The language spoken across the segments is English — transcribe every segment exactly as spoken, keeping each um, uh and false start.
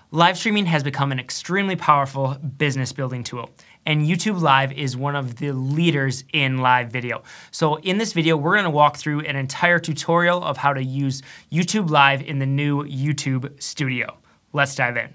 Live streaming has become an extremely powerful business building tool, and YouTube Live is one of the leaders in live video. So in this video, we're gonna walk through an entire tutorial of how to use YouTube Live in the new YouTube Studio. Let's dive in.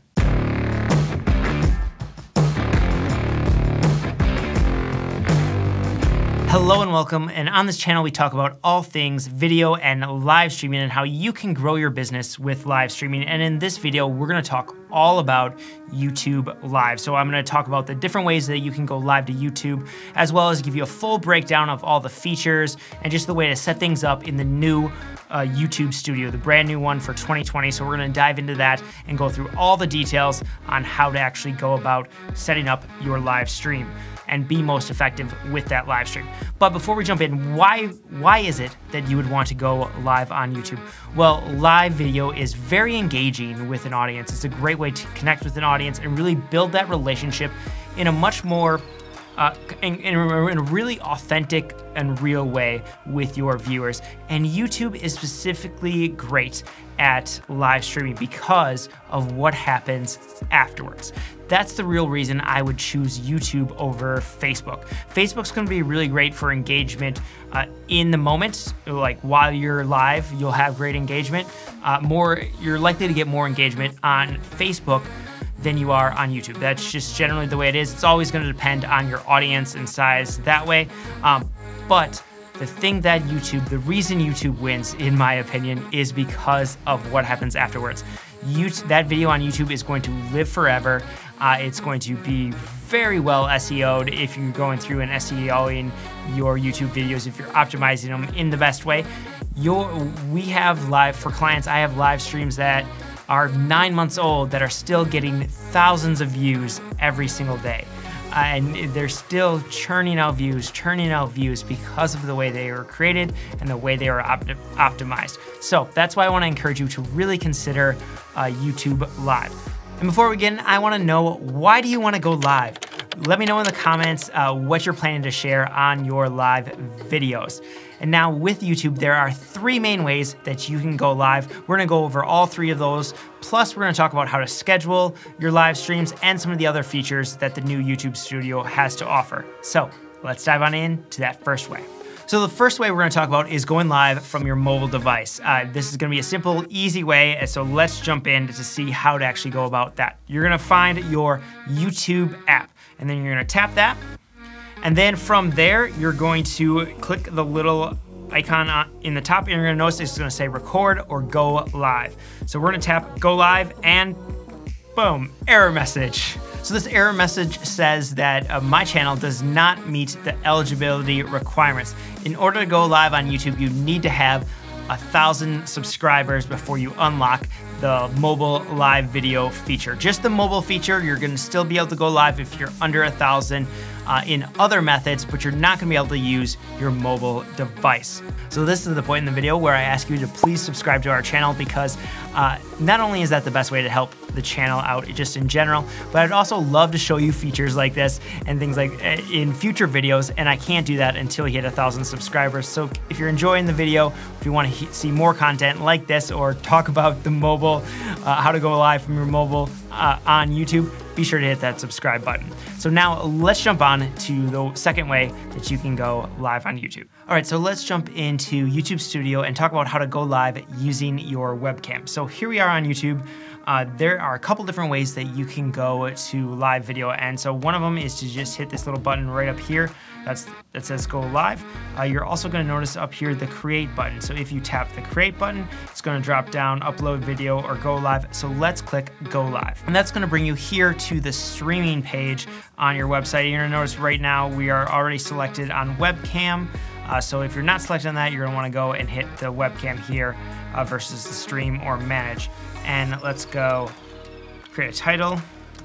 Hello and welcome, and on this channel we talk about all things video and live streaming and how you can grow your business with live streaming. And in this video, we're gonna talk all about YouTube Live. So I'm gonna talk about the different ways that you can go live to YouTube, as well as give you a full breakdown of all the features and just the way to set things up in the new uh, YouTube Studio, the brand new one for twenty twenty. So we're gonna dive into that and go through all the details on how to actually go about setting up your live stream and be most effective with that live stream. But before we jump in, why, why is it that you would want to go live on YouTube? Well, live video is very engaging with an audience. It's a great way to connect with an audience and really build that relationship in a much more, uh, in, in a really authentic and real way with your viewers. And YouTube is specifically great at live streaming because of what happens afterwards. That's the real reason I would choose YouTube over Facebook. Facebook's gonna be really great for engagement uh, in the moment, like while you're live, you'll have great engagement. Uh, more, you're likely to get more engagement on Facebook than you are on YouTube. That's just generally the way it is. It's always gonna depend on your audience and size that way. Um, but the thing that YouTube, the reason YouTube wins, in my opinion, is because of what happens afterwards. YouTube, that video on YouTube is going to live forever. Uh, it's going to be very well S E O'd if you're going through and SEOing your YouTube videos, if you're optimizing them in the best way. Your, we have live, for clients, I have live streams that are nine months old that are still getting thousands of views every single day. Uh, and they're still churning out views, churning out views because of the way they were created and the way they were opt optimized. So that's why I wanna encourage you to really consider uh, YouTube Live. And before we get in, I wanna know, why do you wanna go live? Let me know in the comments uh, what you're planning to share on your live videos. And now with YouTube, there are three main ways that you can go live. We're gonna go over all three of those. Plus, we're gonna talk about how to schedule your live streams and some of the other features that the new YouTube Studio has to offer. So let's dive on in to that first way. So the first way we're gonna talk about is going live from your mobile device. Uh, this is gonna be a simple, easy way, so let's jump in to see how to actually go about that. You're gonna find your YouTube app, and then you're gonna tap that, and then from there, you're going to click the little icon in the top, and you're gonna notice it's gonna say record or go live. So we're gonna tap go live, and boom, error message. So this error message says that uh, my channel does not meet the eligibility requirements. In order to go live on YouTube, you need to have a thousand subscribers before you unlock the mobile live video feature. Just the mobile feature, you're gonna still be able to go live if you're under a thousand uh, in other methods, but you're not gonna be able to use your mobile device. So this is the point in the video where I ask you to please subscribe to our channel, because uh, not only is that the best way to help the channel out just in general, but I'd also love to show you features like this and things like uh, in future videos, and I can't do that until you hit a thousand subscribers. So if you're enjoying the video, if you wanna see more content like this or talk about the mobile, uh, how to go live from your mobile uh, on YouTube, be sure to hit that subscribe button. So now let's jump on to the second way that you can go live on YouTube. All right, so let's jump into YouTube Studio and talk about how to go live using your webcam. So here we are on YouTube. Uh, there are a couple different ways that you can go to live video, and so one of them is to just hit this little button right up here that's, that says go live. Uh, you're also gonna notice up here the create button. So if you tap the create button, it's gonna drop down upload video or go live. So let's click go live. And that's gonna bring you here to the streaming page on your website. You're gonna notice right now we are already selected on webcam. Uh, so if you're not selected on that, you're gonna wanna go and hit the webcam here uh, versus the stream or manage. And let's go create a title,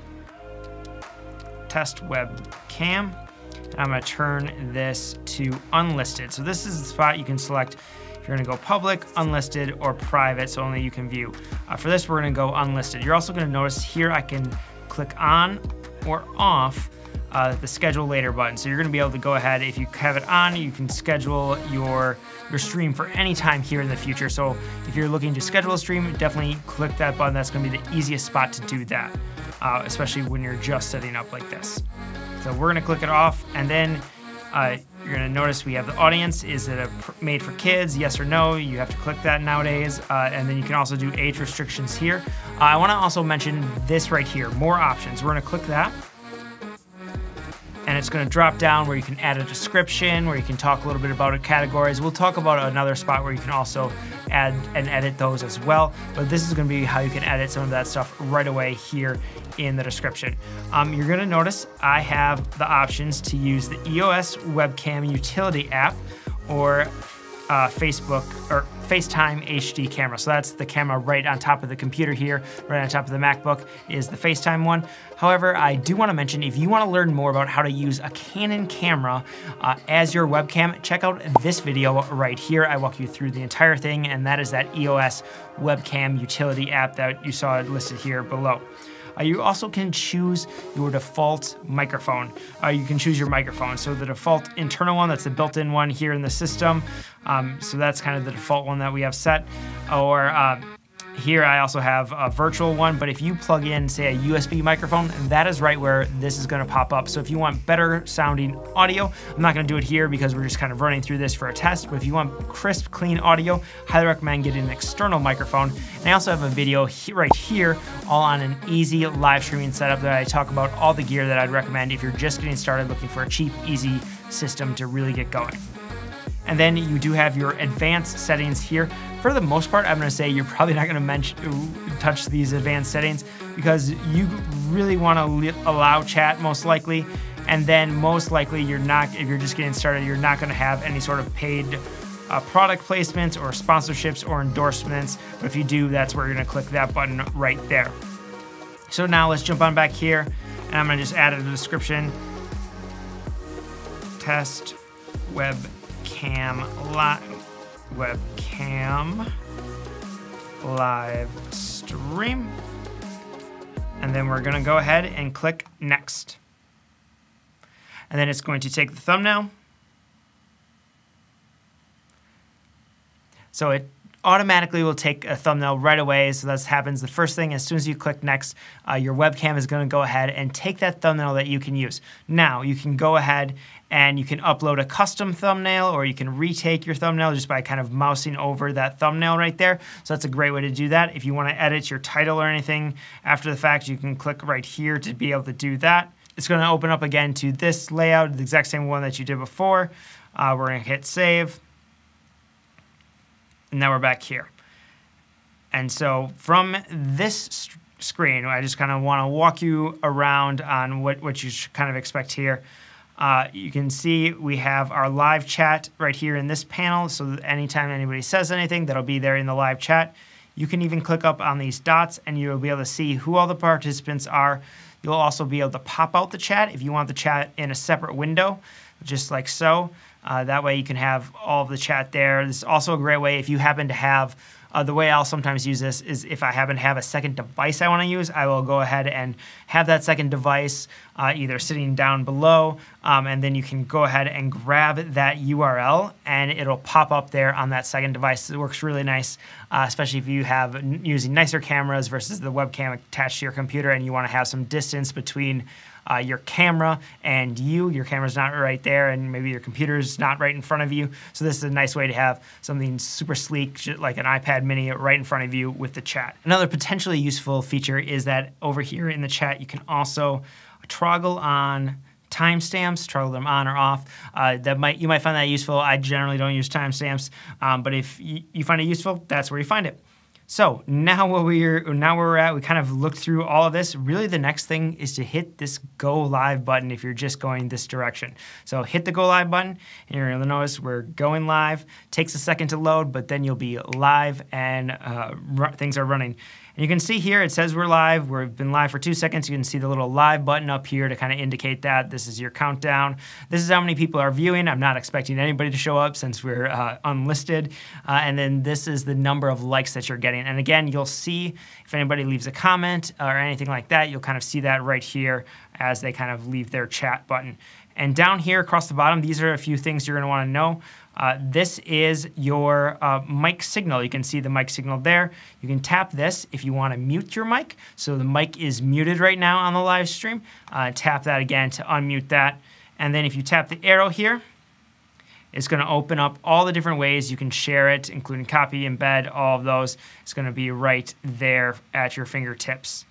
test webcam. And I'm gonna turn this to unlisted. So this is the spot you can select if you're gonna go public, unlisted, or private, so only you can view. Uh, for this, we're gonna go unlisted. You're also gonna notice here I can click on or off uh, the schedule later button. So you're gonna be able to go ahead, if you have it on, you can schedule your, your stream for any time here in the future. So if you're looking to schedule a stream, definitely click that button. That's gonna be the easiest spot to do that, uh, especially when you're just setting up like this. So we're gonna click it off, and then uh, you're gonna notice we have the audience. Is it a made for kids? Yes or no? You have to click that nowadays. Uh, and then you can also do age restrictions here. Uh, I wanna also mention this right here, more options. We're gonna click that. And it's gonna drop down where you can add a description, where you can talk a little bit about categories. We'll talk about another spot where you can also add and edit those as well. But this is gonna be how you can edit some of that stuff right away here in the description. Um, you're gonna notice I have the options to use the E O S Webcam Utility app or uh, Facebook or FaceTime H D camera. So that's the camera right on top of the computer here, right on top of the MacBook is the FaceTime one. However, I do wanna mention, if you wanna learn more about how to use a Canon camera uh, as your webcam, check out this video right here. I walk you through the entire thing, and that is that E O S Webcam Utility app that you saw listed here below. Uh, you also can choose your default microphone. Uh, you can choose your microphone. So the default internal one, that's the built-in one here in the system. Um, so that's kind of the default one that we have set. Or uh, here I also have a virtual one, but if you plug in, say, a U S B microphone, that is right where this is gonna pop up. So if you want better sounding audio, I'm not gonna do it here because we're just kind of running through this for a test, but if you want crisp, clean audio, highly recommend getting an external microphone. And I also have a video he right here, all on an easy live streaming setup that I talk about all the gear that I'd recommend if you're just getting started looking for a cheap, easy system to really get going. And then you do have your advanced settings here. For the most part, I'm gonna say you're probably not gonna mention, touch these advanced settings because you really wanna allow chat most likely. And then most likely you're not, if you're just getting started, you're not gonna have any sort of paid uh, product placements or sponsorships or endorsements. But if you do, that's where you're gonna click that button right there. So now let's jump on back here, and I'm gonna just add a description. Test web Cam live webcam live stream, and then we're gonna go ahead and click next, and then it's going to take the thumbnail. So it automatically will take a thumbnail right away. So that happens the first thing. As soon as you click next, uh, your webcam is going to go ahead and take that thumbnail that you can use. Now you can go ahead and you can upload a custom thumbnail, or you can retake your thumbnail just by kind of mousing over that thumbnail right there. So that's a great way to do that. If you want to edit your title or anything after the fact, you can click right here to be able to do that. It's going to open up again to this layout, the exact same one that you did before. Uh, we're going to hit save. And now we're back here. And so from this screen, I just kind of want to walk you around on what, what you should kind of expect here. Uh, you can see we have our live chat right here in this panel. So that anytime anybody says anything, that'll be there in the live chat. You can even click up on these dots and you'll be able to see who all the participants are. You'll also be able to pop out the chat if you want the chat in a separate window, just like so. Uh, that way you can have all of the chat there. This is also a great way if you happen to have, uh, the way I'll sometimes use this is if I happen to have a second device I want to use, I will go ahead and have that second device uh, either sitting down below, um, and then you can go ahead and grab that U R L and it'll pop up there on that second device. It works really nice, uh, especially if you have n using nicer cameras versus the webcam attached to your computer and you want to have some distance between Uh, your camera and you. Your camera's not right there and maybe your computer's not right in front of you. So this is a nice way to have something super sleek like an iPad mini right in front of you with the chat. Another potentially useful feature is that over here in the chat you can also toggle on timestamps, toggle them on or off. Uh, that might you might find that useful. I generally don't use timestamps, um, but if you, you find it useful, that's where you find it. So now where we're now where we're at, we kind of looked through all of this. Really, the next thing is to hit this go live button if you're just going this direction. So hit the go live button, and you're gonna notice we're going live. Takes a second to load, but then you'll be live and uh, things are running. And you can see here, it says we're live. We've been live for two seconds. You can see the little live button up here to kind of indicate that. This is your countdown. This is how many people are viewing. I'm not expecting anybody to show up since we're uh, unlisted. Uh, and then this is the number of likes that you're getting. And again, you'll see if anybody leaves a comment or anything like that, you'll kind of see that right here as they kind of leave their chat button. And down here across the bottom, these are a few things you're gonna wanna know. Uh, this is your uh, mic signal. You can see the mic signal there. You can tap this if you wanna mute your mic. So the mic is muted right now on the live stream. Uh, tap that again to unmute that. And then if you tap the arrow here, it's gonna open up all the different ways you can share it, including copy, embed, all of those. It's gonna be right there at your fingertips.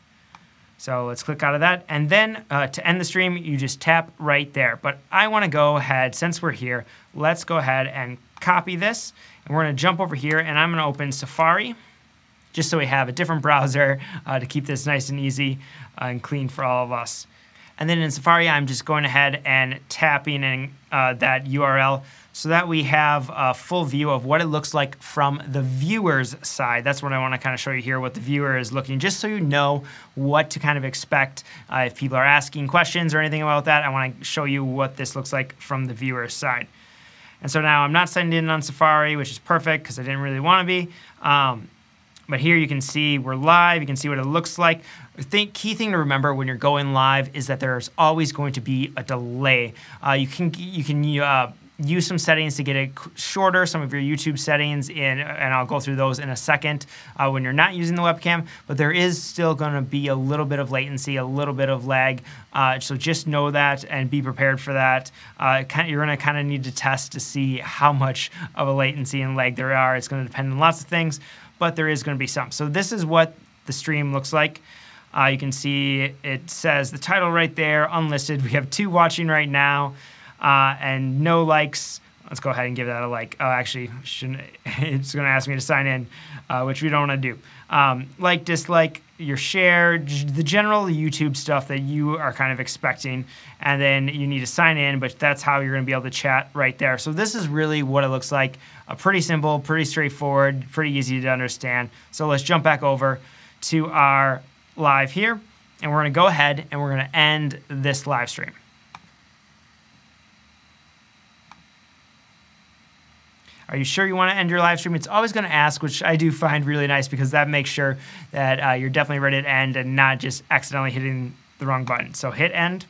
So let's click out of that. And then uh, to end the stream, you just tap right there. But I wanna go ahead, since we're here, let's go ahead and copy this. And we're gonna jump over here and I'm gonna open Safari, just so we have a different browser uh, to keep this nice and easy uh, and clean for all of us. And then in Safari, I'm just going ahead and tapping in uh, that U R L so that we have a full view of what it looks like from the viewer's side. That's what I want to kind of show you here, what the viewer is looking, just so you know what to kind of expect. Uh, if people are asking questions or anything about that, I want to show you what this looks like from the viewer's side. And so now I'm not signed in on Safari, which is perfect because I didn't really want to be. Um, But here you can see we're live. You can see what it looks like. The key thing to remember when you're going live is that there's always going to be a delay. Uh, you can you can uh, use some settings to get it shorter, some of your YouTube settings, in, and I'll go through those in a second uh, when you're not using the webcam. But there is still going to be a little bit of latency, a little bit of lag. Uh, so just know that and be prepared for that. Uh, you're going to kind of need to test to see how much of a latency and lag there are. It's going to depend on lots of things, but there is going to be some. So this is what the stream looks like. Uh, you can see it says the title right there, unlisted. We have two watching right now, uh, and no likes. Let's go ahead and give that a like. Oh, actually, shouldn't, it's going to ask me to sign in, uh, which we don't want to do. Um, like, dislike, your share, the general YouTube stuff that you are kind of expecting, and then you need to sign in, but that's how you're going to be able to chat right there. So this is really what it looks like. Uh, pretty simple, pretty straightforward, pretty easy to understand. So let's jump back over to our live here, and we're going to go ahead and we're going to end this live stream. Are you sure you want to end your live stream? It's always going to ask, which I do find really nice because that makes sure that uh, you're definitely ready to end and not just accidentally hitting the wrong button. So hit end,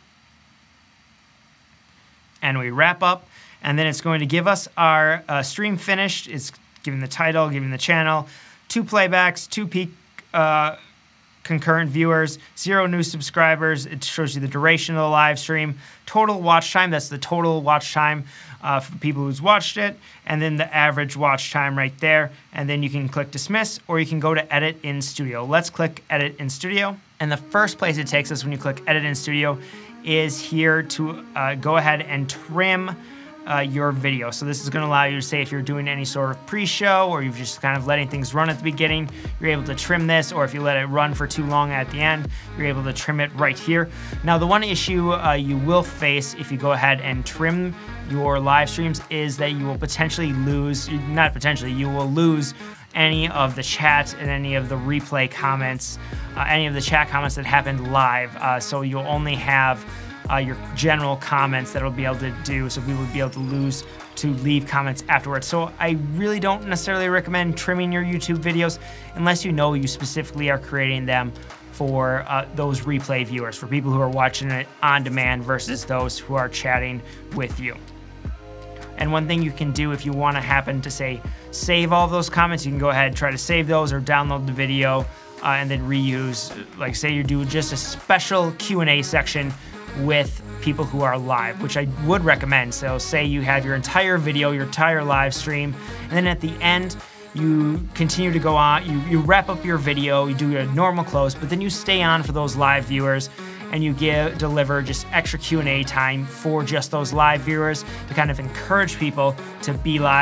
and we wrap up, and then it's going to give us our uh, stream finished. It's giving the title, giving the channel, two playbacks, two peak uh, concurrent viewers, zero new subscribers. It shows you the duration of the live stream, total watch time. That's the total watch time uh, for people who's watched it, and then the average watch time right there. And then you can click dismiss, or you can go to edit in studio. Let's click edit in studio. And the first place it takes us when you click edit in studio is here to uh, go ahead and trim Uh, your video. So this is going to allow you to say if you're doing any sort of pre-show or you're just kind of letting things run at the beginning, you're able to trim this, or if you let it run for too long at the end, you're able to trim it right here. Now the one issue uh, you will face if you go ahead and trim your live streams is that you will potentially lose, not potentially, you will lose any of the chat and any of the replay comments, uh, any of the chat comments that happened live. Uh, so you'll only have Uh, your general comments that it'll be able to do, so we would be able to lose to leave comments afterwards. So I really don't necessarily recommend trimming your YouTube videos unless you know you specifically are creating them for uh, those replay viewers, for people who are watching it on demand versus those who are chatting with you. And one thing you can do if you want to happen to say save all of those comments, you can go ahead and try to save those or download the video uh, and then reuse. Like say you do just a special Q and A section with people who are live, which I would recommend. So say you have your entire video, your entire live stream, and then at the end, you continue to go on, you, you wrap up your video, you do a normal close, but then you stay on for those live viewers and you give, deliver just extra Q and A time for just those live viewers to kind of encourage people to be live.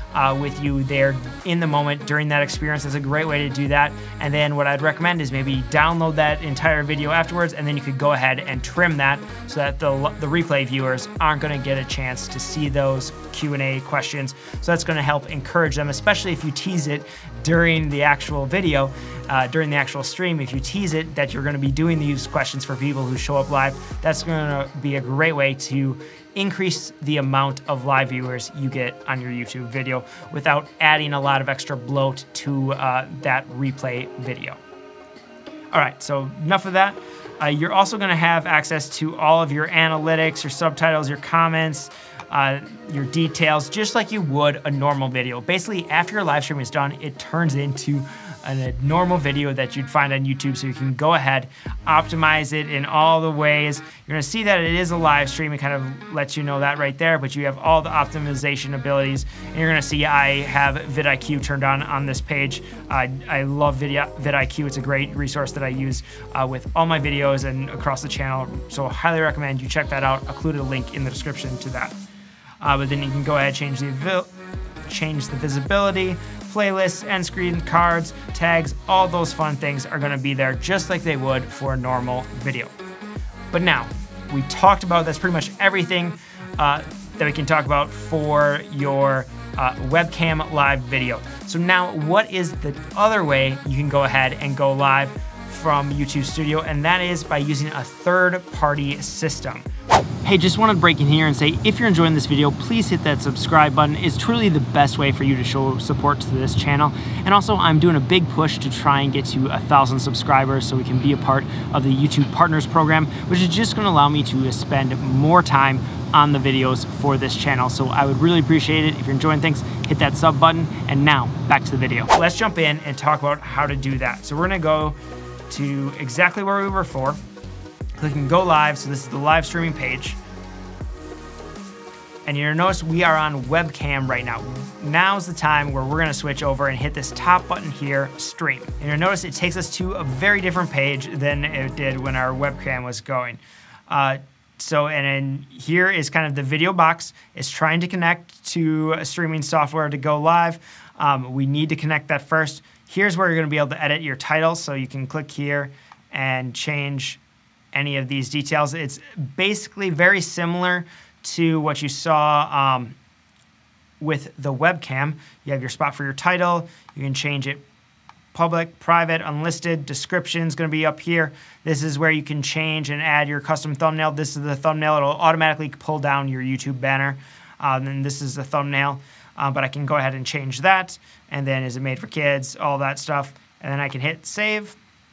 uh, with you there in the moment during that experience. That's a great way to do that. And then what I'd recommend is maybe download that entire video afterwards, and then you could go ahead and trim that so that the, the replay viewers aren't going to get a chance to see those Q and A questions. So that's going to help encourage them, especially if you tease it during the actual video, uh, during the actual stream. If you tease it that you're going to be doing these questions for people who show up live, that's going to be a great way to increase the amount of live viewers you get on your YouTube video without adding a lot of extra bloat to uh, that replay video. All right, so enough of that. Uh, you're also going to have access to all of your analytics, your subtitles, your comments, uh, your details, just like you would a normal video. Basically, after your live stream is done, it turns into a normal video that you'd find on YouTube, so you can go ahead, optimize it in all the ways. You're gonna see that it is a live stream. It kind of lets you know that right there, but you have all the optimization abilities. And you're gonna see I have vidIQ turned on on this page. Uh, I love vidIQ. It's a great resource that I use uh, with all my videos and across the channel, so I highly recommend you check that out. I'll include a link in the description to that. Uh, but then you can go ahead and change the, change the visibility, playlists, end screen, cards, tags, all those fun things are gonna be there just like they would for a normal video. But now, we talked about, that's pretty much everything uh, that we can talk about for your uh, webcam live video. So now, what is the other way you can go ahead and go live from YouTube Studio? And that is by using a third-party system. Hey, just wanted to break in here and say, if you're enjoying this video, please hit that subscribe button. It's truly the best way for you to show support to this channel. And also, I'm doing a big push to try and get to a thousand subscribers so we can be a part of the YouTube Partners Program, which is just gonna allow me to spend more time on the videos for this channel. So I would really appreciate it. If you're enjoying things, hit that sub button. And now, back to the video. Let's jump in and talk about how to do that. So we're gonna go to exactly where we were before. Clicking go live, so this is the live streaming page. And you're gonna notice we are on webcam right now. Now's the time where we're gonna switch over and hit this top button here, stream. And you'll notice it takes us to a very different page than it did when our webcam was going. Uh, so, and then here is kind of the video box. It's trying to connect to a streaming software to go live. Um, we need to connect that first. Here's where you're gonna be able to edit your title. So you can click here and change any of these details. It's basically very similar to what you saw um, with the webcam. You have your spot for your title. You can change it public, private, unlisted. Description's gonna be up here. This is where you can change and add your custom thumbnail. This is the thumbnail. It'll automatically pull down your YouTube banner. Uh, and then this is the thumbnail. Uh, but I can go ahead and change that. And then is it made for kids? All that stuff. And then I can hit save.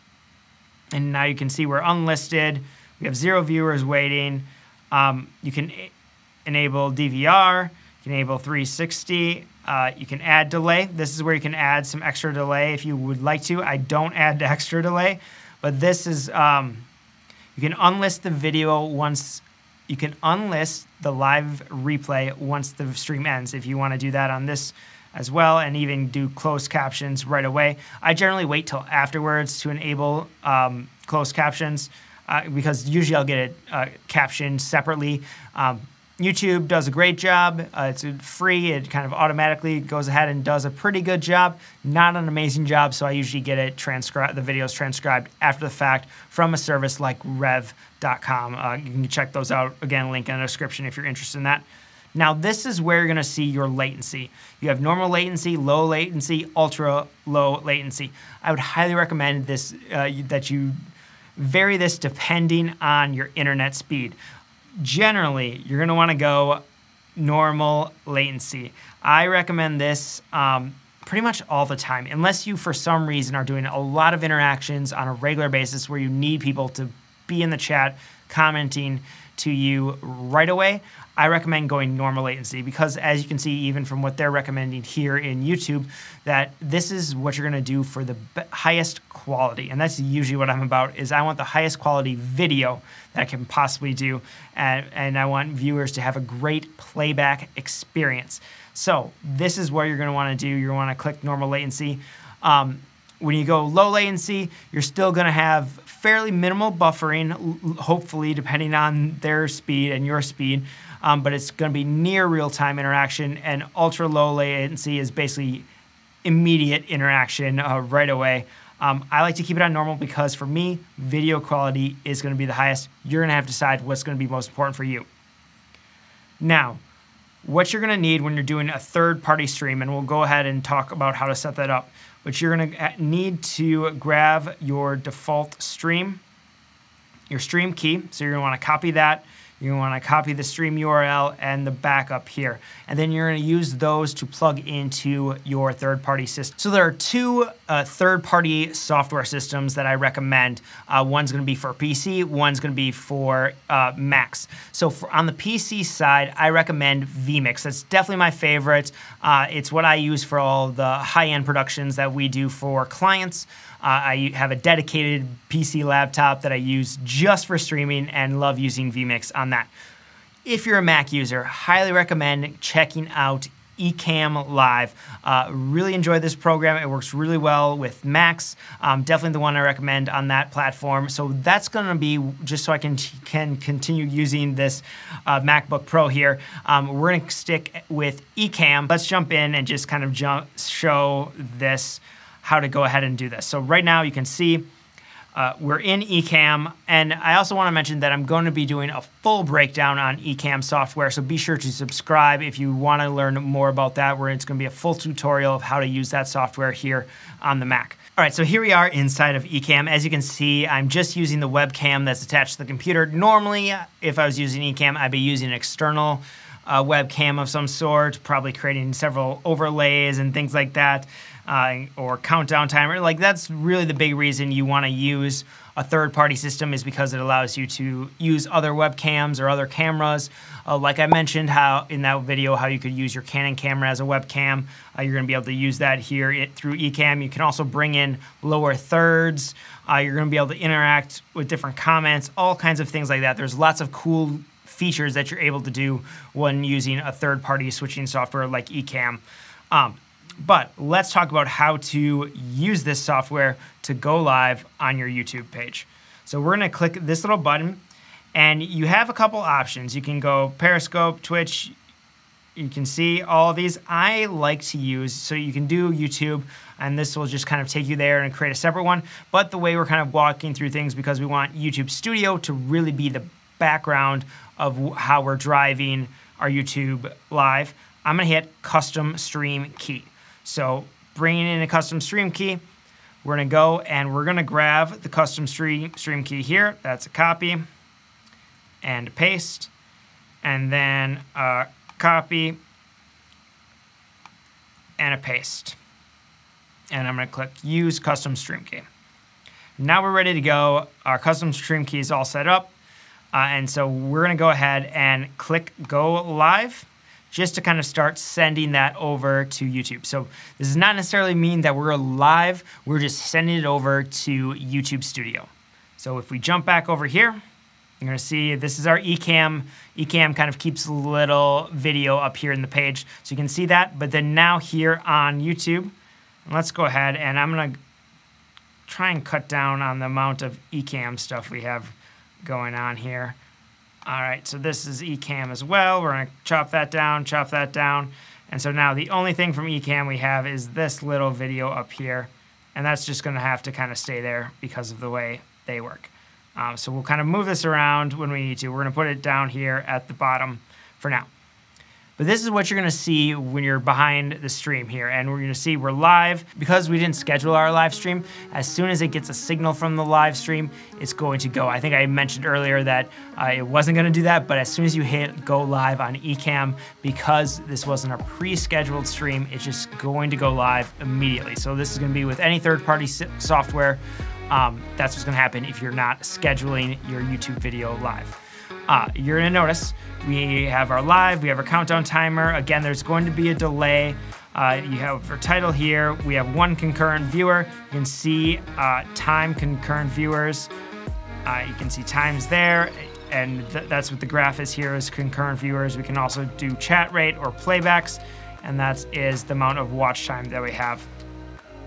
And now you can see we're unlisted. We have zero viewers waiting. Um, you can enable D V R, you can enable three sixty, uh, you can add delay. This is where you can add some extra delay if you would like to. I don't add extra delay, but this is, um, you can unlist the video once, you can unlist the live replay once the stream ends if you want to do that on this as well, and even do closed captions right away. I generally wait till afterwards to enable um, closed captions uh, because usually I'll get it uh, captioned separately. Um, YouTube does a great job. Uh, it's free. It kind of automatically goes ahead and does a pretty good job. Not an amazing job, so I usually get it transcribed, the videos transcribed after the fact from a service like rev dot com. Uh, you can check those out. Again, link in the description if you're interested in that. Now, this is where you're gonna see your latency. You have normal latency, low latency, ultra low latency. I would highly recommend this uh, that you vary this depending on your internet speed. Generally, you're gonna wanna go normal latency. I recommend this um, pretty much all the time, unless you, for some reason, are doing a lot of interactions on a regular basis where you need people to be in the chat, commenting to you right away. I recommend going normal latency because, as you can see, even from what they're recommending here in YouTube, that this is what you're gonna do for the highest quality. And that's usually what I'm about, is I want the highest quality video that I can possibly do, and, and I want viewers to have a great playback experience. So this is what you're gonna wanna do. You're gonna wanna click normal latency. Um, When you go low latency, you're still gonna have fairly minimal buffering, hopefully, depending on their speed and your speed, um, but it's gonna be near real-time interaction, and ultra low latency is basically immediate interaction uh, right away. Um, I like to keep it on normal because for me, video quality is gonna be the highest. You're gonna have to decide what's gonna be most important for you. Now, what you're gonna need when you're doing a third-party stream, and we'll go ahead and talk about how to set that up, but you're gonna need to grab your default stream, your stream key. So you're gonna wanna copy that. You're gonna wanna copy the stream U R L and the backup here. And then you're gonna use those to plug into your third-party system. So there are two uh, third-party software systems that I recommend. Uh, one's gonna be for P C, one's gonna be for uh, Macs. So for, on the P C side, I recommend vMix. That's definitely my favorite. Uh, it's what I use for all the high-end productions that we do for clients. Uh, I have a dedicated P C laptop that I use just for streaming and love using vMix on that. If you're a Mac user, highly recommend checking out Ecamm Live. Uh, really enjoy this program. It works really well with Macs. Um, definitely the one I recommend on that platform. So that's going to be, just so I can, can continue using this uh, MacBook Pro here, um, we're going to stick with Ecamm. Let's jump in and just kind of jump, show this, how to go ahead and do this. So right now you can see uh, we're in Ecamm, and I also want to mention that I'm going to be doing a full breakdown on Ecamm software, so be sure to subscribe if you want to learn more about that, where it's going to be a full tutorial of how to use that software here on the Mac. All right, so here we are inside of Ecamm. As you can see, I'm just using the webcam that's attached to the computer. Normally, if I was using Ecamm, I'd be using an external uh, webcam of some sort, probably creating several overlays and things like that. Uh, or countdown timer. Like, that's really the big reason you want to use a third-party system, is because it allows you to use other webcams or other cameras. Uh, like I mentioned how in that video how you could use your Canon camera as a webcam. Uh, you're going to be able to use that here it, through Ecamm. You can also bring in lower thirds. Uh, you're going to be able to interact with different comments, all kinds of things like that. There's lots of cool features that you're able to do when using a third-party switching software like Ecamm. Um, But let's talk about how to use this software to go live on your YouTube page. So we're gonna click this little button, and you have a couple options. You can go Periscope, Twitch, you can see all of these. I like to use, so you can do YouTube, and this will just kind of take you there and create a separate one. But the way we're kind of walking through things, because we want YouTube Studio to really be the background of how we're driving our YouTube live, I'm gonna hit Custom Stream Key. So bringing in a custom stream key, we're gonna go and we're gonna grab the custom stream, stream key here. That's a copy and a paste, and then a copy and a paste. And I'm gonna click Use Custom Stream Key. Now we're ready to go. Our custom stream key is all set up. Uh, and so we're gonna go ahead and click Go Live, just to kind of start sending that over to YouTube. So this does not necessarily mean that we're live, we're just sending it over to YouTube Studio. So if we jump back over here, you're gonna see this is our Ecamm. Ecamm kind of keeps a little video up here in the page, so you can see that. But then now here on YouTube, let's go ahead and I'm gonna try and cut down on the amount of Ecamm stuff we have going on here. All right, so this is Ecamm as well. We're gonna chop that down, chop that down. And so now the only thing from Ecamm we have is this little video up here. And that's just gonna have to kind of stay there because of the way they work. Um, so we'll kind of move this around when we need to. We're gonna put it down here at the bottom for now. But this is what you're gonna see when you're behind the stream here. And we're gonna see we're live. Because we didn't schedule our live stream, as soon as it gets a signal from the live stream, it's going to go. I think I mentioned earlier that uh, it wasn't gonna do that, but as soon as you hit go live on Ecamm, because this wasn't a pre-scheduled stream, it's just going to go live immediately. So this is gonna be with any third-party software. Um, that's what's gonna happen if you're not scheduling your YouTube video live. Uh, you're gonna notice we have our live, we have our countdown timer. Again, there's going to be a delay. Uh, you have our title here. We have one concurrent viewer. You can see uh, time concurrent viewers. Uh, you can see times there, and th that's what the graph is here, is concurrent viewers. We can also do chat rate or playbacks, and that is the amount of watch time that we have.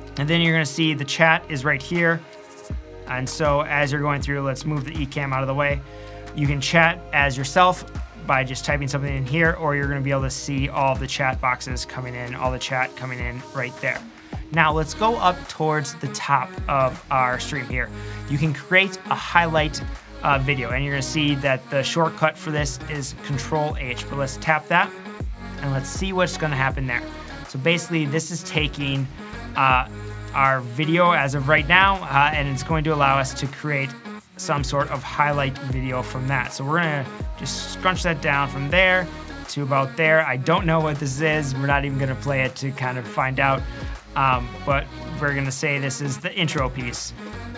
And then you're gonna see the chat is right here. And so as you're going through, let's move the eCam out of the way. You can chat as yourself by just typing something in here, or you're gonna be able to see all the chat boxes coming in, all the chat coming in right there. Now let's go up towards the top of our stream here. You can create a highlight uh, video, and you're gonna see that the shortcut for this is Control H, but let's tap that and let's see what's gonna happen there. So basically this is taking uh, our video as of right now, uh, and it's going to allow us to create some sort of highlight video from that. So we're gonna just scrunch that down from there to about there. I don't know what this is. We're not even gonna play it to kind of find out, um, but we're gonna say this is the intro piece.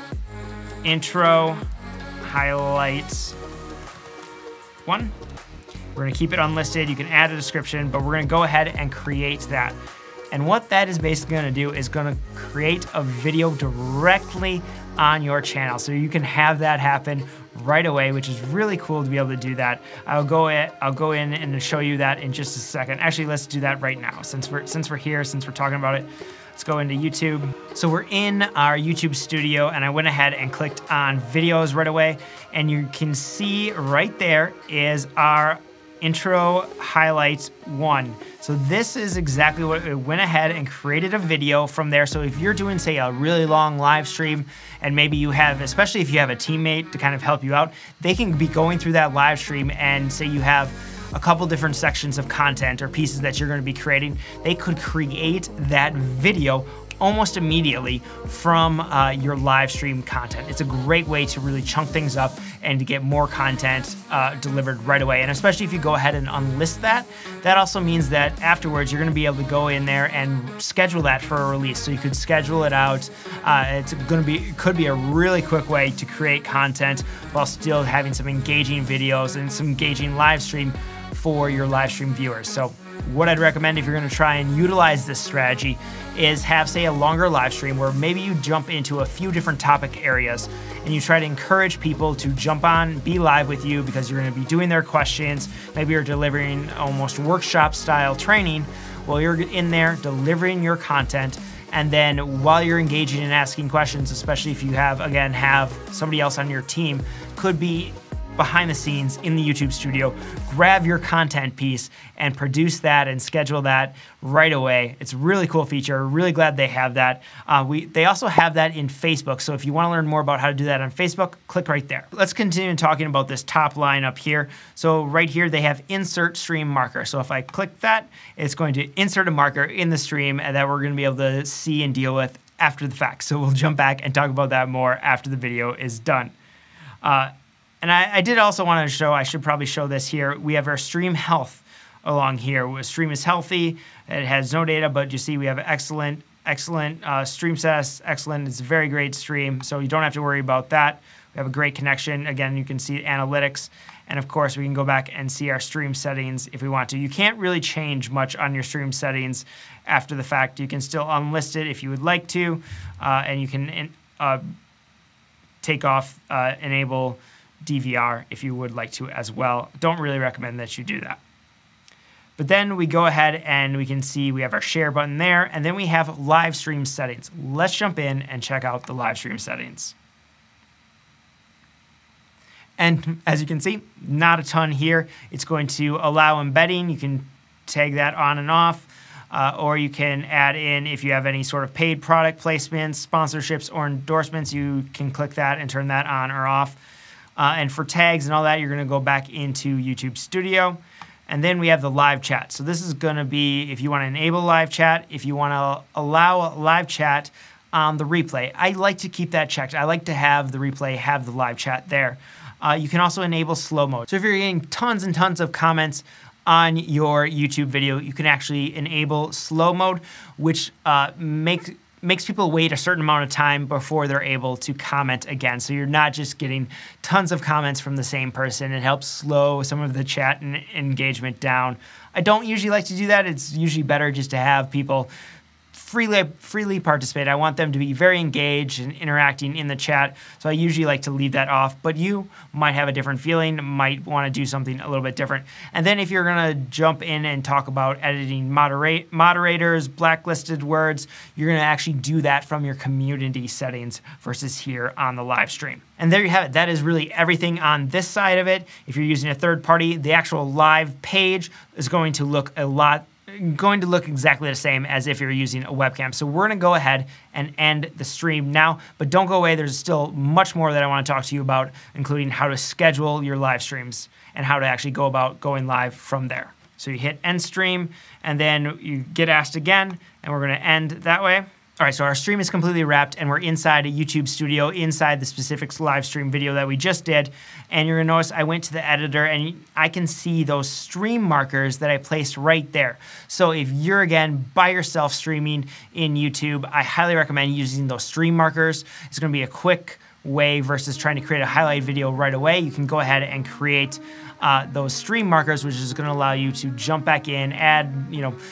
Intro, highlights, one. We're gonna keep it unlisted. You can add a description, but we're gonna go ahead and create that. And what that is basically gonna do is gonna create a video directly on your channel. So you can have that happen right away, which is really cool to be able to do that. I'll go in, I'll go in and show you that in just a second. Actually, let's do that right now. Since we're, since we're here, since we're talking about it, let's go into YouTube. So we're in our YouTube studio, and I went ahead and clicked on videos right away. And you can see right there is our intro highlights one. So this is exactly what it went ahead and created a video from there. So if you're doing, say, a really long live stream, and maybe you have, especially if you have a teammate to kind of help you out, they can be going through that live stream, and say you have a couple different sections of content or pieces that you're going to be creating, they could create that video almost immediately from uh, your live stream content. It's a great way to really chunk things up and to get more content uh, delivered right away. And especially if you go ahead and unlist that, that also means that afterwards you're gonna be able to go in there and schedule that for a release. So you could schedule it out. Uh, it's gonna be, it could be a really quick way to create content while still having some engaging videos and some engaging live stream for your live stream viewers. So what I'd recommend if you're gonna try and utilize this strategy is have, say, a longer live stream where maybe you jump into a few different topic areas and you try to encourage people to jump on, be live with you, because you're gonna be doing their questions. Maybe you're delivering almost workshop style training while you're in there delivering your content. And then while you're engaging and asking questions, especially if you have, again, have somebody else on your team, could be behind the scenes in the YouTube studio, grab your content piece and produce that and schedule that right away. It's a really cool feature. Really glad they have that. Uh, we They also have that in Facebook. So if you want to learn more about how to do that on Facebook, click right there. Let's continue talking about this top line up here. So right here, they have insert stream marker. So if I click that, it's going to insert a marker in the stream and that we're going to be able to see and deal with after the fact. So we'll jump back and talk about that more after the video is done. Uh, And I, I did also want to show, I should probably show this here, we have our stream health along here. Our stream is healthy, it has no data, but you see we have excellent, excellent uh, stream status, excellent, it's a very great stream, so you don't have to worry about that. We have a great connection. Again, you can see analytics, and of course we can go back and see our stream settings if we want to. You can't really change much on your stream settings after the fact. You can still unlist it if you would like to, uh, and you can uh, take off, uh, enable D V R if you would like to as well. Don't really recommend that you do that. But then we go ahead and we can see we have our share button there, and then we have live stream settings. Let's jump in and check out the live stream settings. And as you can see, not a ton here. It's going to allow embedding. You can tag that on and off, uh, or you can add in, if you have any sort of paid product placements, sponsorships, or endorsements, you can click that and turn that on or off. Uh, and for tags and all that, you're gonna go back into YouTube Studio. And then we have the live chat. So this is gonna be if you wanna enable live chat, if you wanna allow live chat on the replay. I like to keep that checked. I like to have the replay have the live chat there. Uh, you can also enable slow mode. So if you're getting tons and tons of comments on your YouTube video, you can actually enable slow mode, which uh, makes makes people wait a certain amount of time before they're able to comment again. So you're not just getting tons of comments from the same person. It helps slow some of the chat and engagement down. I don't usually like to do that. It's usually better just to have people freely freely participate. I want them to be very engaged and interacting in the chat. So I usually like to leave that off, but you might have a different feeling, might want to do something a little bit different. And then if you're going to jump in and talk about editing moderate moderators, blacklisted words, you're going to actually do that from your community settings versus here on the live stream. And there you have it. That is really everything on this side of it. If you're using a third party, the actual live page is going to look a lot going to look exactly the same as if you're using a webcam. So we're gonna go ahead and end the stream now, but don't go away. There's still much more that I wanna talk to you about, including how to schedule your live streams and how to actually go about going live from there. So you hit end stream and then you get asked again, and we're gonna end that way. All right, so our stream is completely wrapped and we're inside a YouTube studio, inside the specific live stream video that we just did. And you're gonna notice I went to the editor and I can see those stream markers that I placed right there. So if you're, again, by yourself streaming in YouTube, I highly recommend using those stream markers. It's gonna be a quick way versus trying to create a highlight video right away. You can go ahead and create uh, those stream markers, which is gonna allow you to jump back in, add, you know,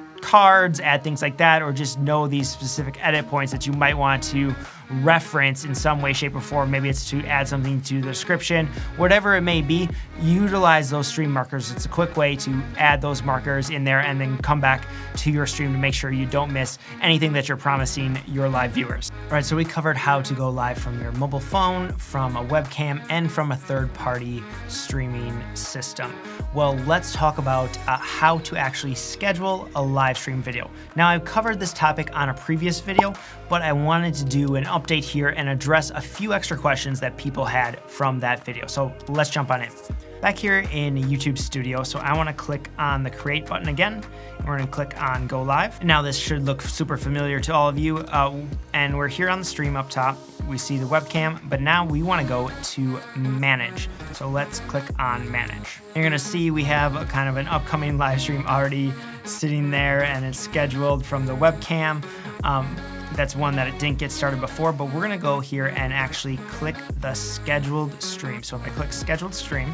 cards, add things like that, or just know these specific edit points that you might want to reference in some way, shape, or form. Maybe it's to add something to the description, whatever it may be, utilize those stream markers. It's a quick way to add those markers in there and then come back to your stream to make sure you don't miss anything that you're promising your live viewers. All right, so we covered how to go live from your mobile phone, from a webcam, and from a third-party streaming system. Well, let's talk about uh, how to actually schedule a live stream video. Now, I've covered this topic on a previous video, but I wanted to do an update here and address a few extra questions that people had from that video. So let's jump on in. Back here in YouTube Studio, so I wanna click on the Create button again, and we're gonna click on Go Live. Now this should look super familiar to all of you, uh, and we're here on the stream up top. We see the webcam, but now we wanna go to Manage. So let's click on Manage. You're gonna see we have a kind of an upcoming live stream already sitting there, and it's scheduled from the webcam. Um, That's one that it didn't get started before, but we're gonna go here and actually click the scheduled stream. So if I click scheduled stream,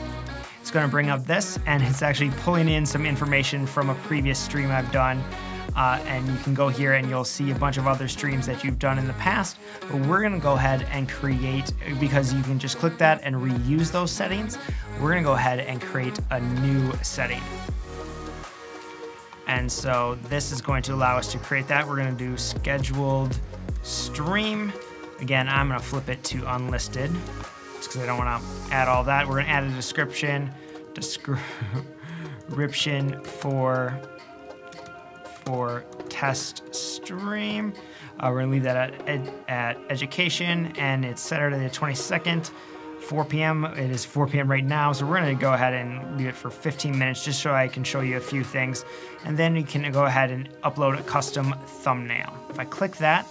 it's gonna bring up this, and it's actually pulling in some information from a previous stream I've done. Uh, and you can go here and you'll see a bunch of other streams that you've done in the past, but we're gonna go ahead and create, because you can just click that and reuse those settings, we're gonna go ahead and create a new setting. And so this is going to allow us to create that. We're gonna do scheduled stream. Again, I'm gonna flip it to unlisted, just because I don't wanna add all that. We're gonna add a description, description for, for test stream. Uh, we're gonna leave that at, ed, at education, and it's Saturday the twenty-second. four p m It is four p m right now, so we're gonna go ahead and leave it for fifteen minutes just so I can show you a few things. And then you can go ahead and upload a custom thumbnail. If I click that,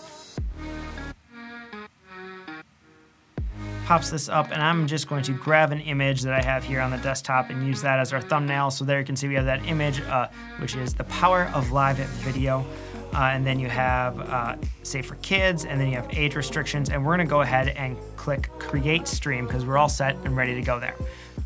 pops this up, and I'm just going to grab an image that I have here on the desktop and use that as our thumbnail. So there you can see we have that image, uh, which is the power of live video. Uh, and then you have uh, Safe for Kids, and then you have age restrictions, and we're gonna go ahead and click Create Stream because we're all set and ready to go there.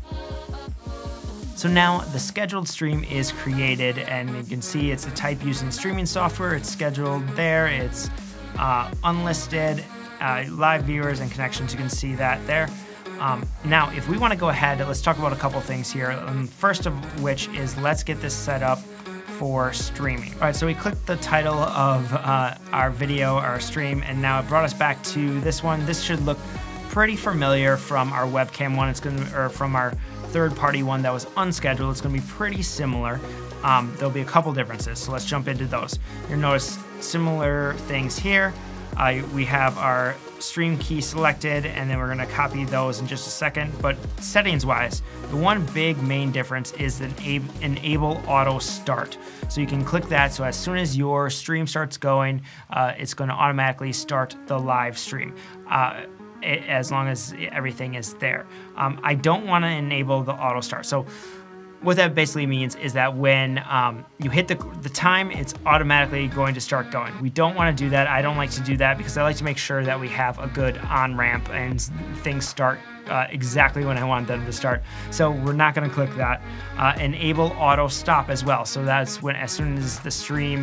So now the scheduled stream is created, and you can see it's a type using streaming software. It's scheduled there, it's uh, unlisted, uh, live viewers and connections, you can see that there. Um, now, if we wanna go ahead, let's talk about a couple things here. Um, first of which is let's get this set up for streaming. All right, so we clicked the title of uh, our video, our stream, and now it brought us back to this one. This should look pretty familiar from our webcam one. It's gonna, or from our third-party one that was unscheduled. It's gonna be pretty similar. Um, there'll be a couple differences, so let's jump into those. You'll notice similar things here. Uh, we have our stream key selected, and then we're gonna copy those in just a second. But settings-wise, the one big main difference is the enable auto start. So you can click that, so as soon as your stream starts going, uh, it's gonna automatically start the live stream. Uh, as long as everything is there. Um, I don't wanna enable the auto start. So what that basically means is that when um, you hit the, the time, it's automatically going to start going. We don't want to do that. I don't like to do that because I like to make sure that we have a good on-ramp and things start uh, exactly when I want them to start. So we're not going to click that. Uh, enable auto stop as well. So that's when, as soon as the stream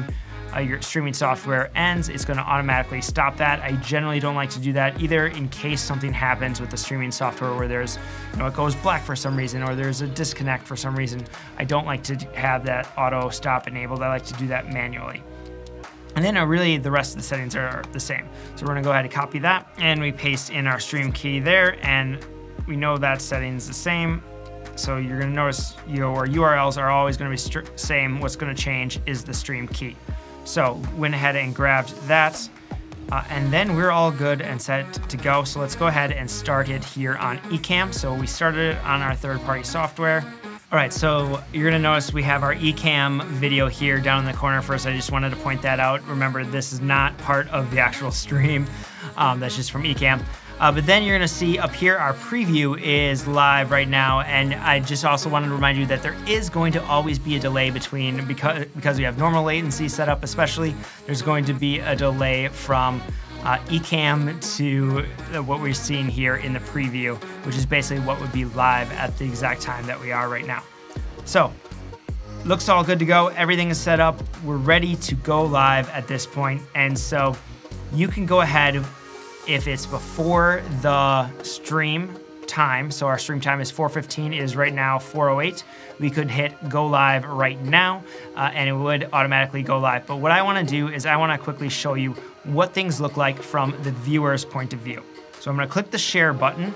uh, your streaming software ends, it's gonna automatically stop that. I generally don't like to do that either in case something happens with the streaming software where there's, you know, it goes black for some reason or there's a disconnect for some reason. I don't like to have that auto stop enabled. I like to do that manually. And then uh, really the rest of the settings are the same. So we're gonna go ahead and copy that and we paste in our stream key there, and we know that setting's the same. So you're gonna notice your U R Ls are always gonna be same. What's gonna change is the stream key. So went ahead and grabbed that, uh, and then we're all good and set to go. So let's go ahead and start it here on Ecamm. So we started it on our third-party software. All right, so you're gonna notice we have our Ecamm video here down in the corner. First, I just wanted to point that out. Remember, this is not part of the actual stream. Um, that's just from Ecamm. Uh, but then you're gonna see up here, our preview is live right now. And I just also wanted to remind you that there is going to always be a delay between, because, because we have normal latency set up especially, there's going to be a delay from Uh, Ecamm to what we're seeing here in the preview, which is basically what would be live at the exact time that we are right now. So, looks all good to go. Everything is set up. We're ready to go live at this point. And so you can go ahead, if it's before the stream time, so our stream time is four fifteen, is right now four oh eight, we could hit go live right now uh, and it would automatically go live. But what I wanna do is I wanna quickly show you what things look like from the viewer's point of view. So I'm gonna click the share button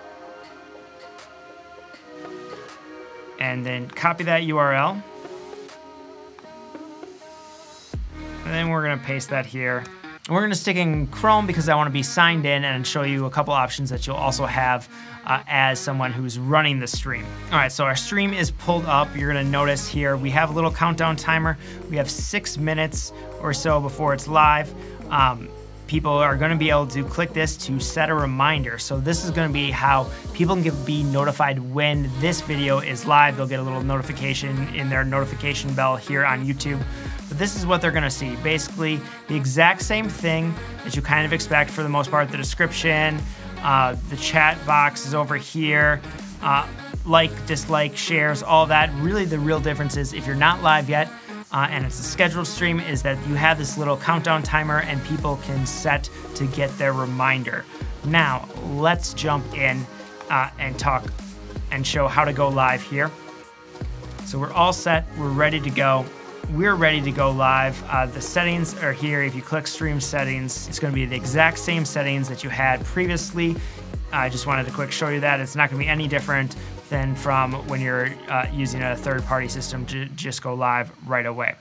and then copy that U R L. And then we're gonna paste that here. And we're gonna stick in Chrome because I wanna be signed in and show you a couple options that you'll also have uh, as someone who's running the stream. All right, so our stream is pulled up. You're gonna notice here, we have a little countdown timer. We have six minutes or so before it's live. Um, people are gonna be able to click this to set a reminder. So this is gonna be how people can get, be notified when this video is live. They'll get a little notification in their notification bell here on YouTube. But this is what they're gonna see. Basically, the exact same thing that you kind of expect for the most part. The description, uh, the chat box is over here, uh, like, dislike, shares, all that. Really the real difference is if you're not live yet, Uh, and it's a scheduled stream, is that you have this little countdown timer and people can set to get their reminder. Now, let's jump in uh, and talk and show how to go live here. So we're all set, we're ready to go. We're ready to go live. Uh, the settings are here. If you click stream settings, it's gonna be the exact same settings that you had previously. I just wanted to quick show you that. It's not gonna be any different than from when you're uh, using a third-party system to just go live right away.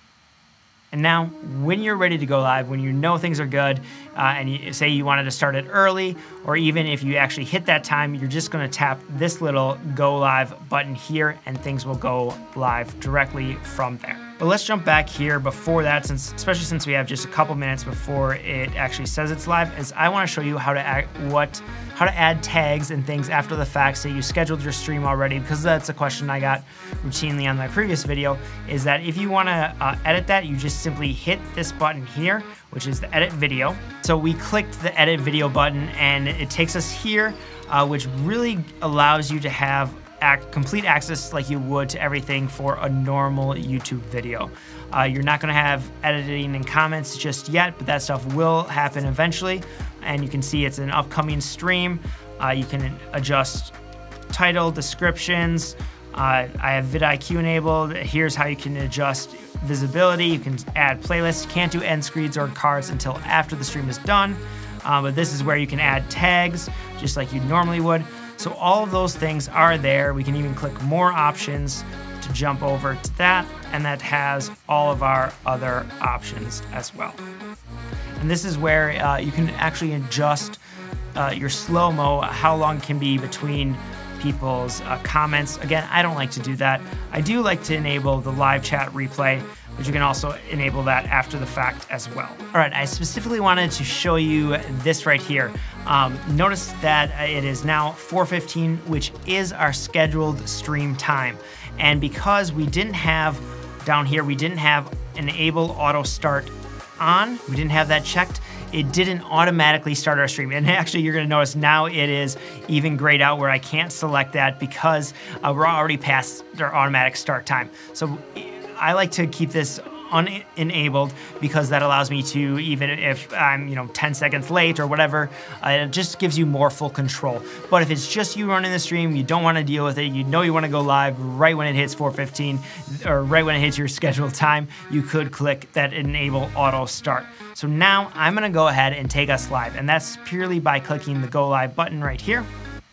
And now, when you're ready to go live, when you know things are good, uh, and you say you wanted to start it early, or even if you actually hit that time, you're just gonna tap this little go live button here and things will go live directly from there. But let's jump back here before that, since especially since we have just a couple minutes before it actually says it's live, is I wanna show you how to add, what, how to add tags and things after the fact. Say you scheduled your stream already, because that's a question I got routinely on my previous video, is that if you wanna uh, edit that, you just simply hit this button here, which is the edit video. So we clicked the edit video button and it takes us here, uh, which really allows you to have Act, complete access like you would to everything for a normal YouTube video. Uh, you're not gonna have editing and comments just yet, but that stuff will happen eventually. And you can see it's an upcoming stream. Uh, you can adjust title, descriptions. Uh, I have vidIQ enabled. Here's how you can adjust visibility. You can add playlists. You can't do end screens or cards until after the stream is done. Uh, but this is where you can add tags, just like you normally would. So all of those things are there. We can even click more options to jump over to that, and that has all of our other options as well. And this is where uh, you can actually adjust uh, your slow-mo, how long it can be between people's uh, comments. Again, I don't like to do that. I do like to enable the live chat replay, but you can also enable that after the fact as well. All right, I specifically wanted to show you this right here. Um, notice that it is now four fifteen, which is our scheduled stream time. And because we didn't have, down here, we didn't have enable auto start on, we didn't have that checked, it didn't automatically start our stream. And actually you're gonna notice now it is even grayed out where I can't select that because uh, we're already past our automatic start time. So I like to keep this unenabled because that allows me to, even if I'm you know ten seconds late or whatever, uh, it just gives you more full control. But if it's just you running the stream, you don't want to deal with it, you know you want to go live right when it hits four fifteen or right when it hits your scheduled time, you could click that enable auto start. So now I'm gonna go ahead and take us live, and that's purely by clicking the go live button right here.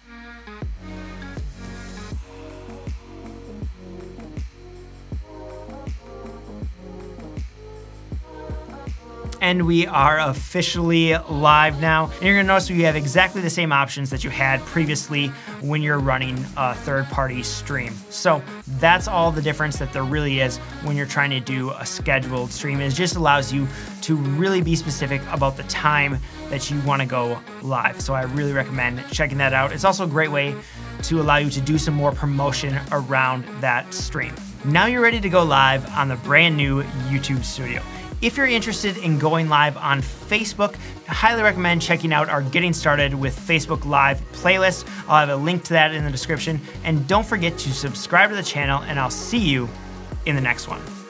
And we are officially live now. And you're gonna notice we have exactly the same options that you had previously when you're running a third-party stream. So that's all the difference that there really is when you're trying to do a scheduled stream. It just allows you to really be specific about the time that you wanna go live. So I really recommend checking that out. It's also a great way to allow you to do some more promotion around that stream. Now you're ready to go live on the brand new YouTube Studio. If you're interested in going live on Facebook, I highly recommend checking out our Getting Started with Facebook Live playlist. I'll have a link to that in the description. And don't forget to subscribe to the channel, and I'll see you in the next one.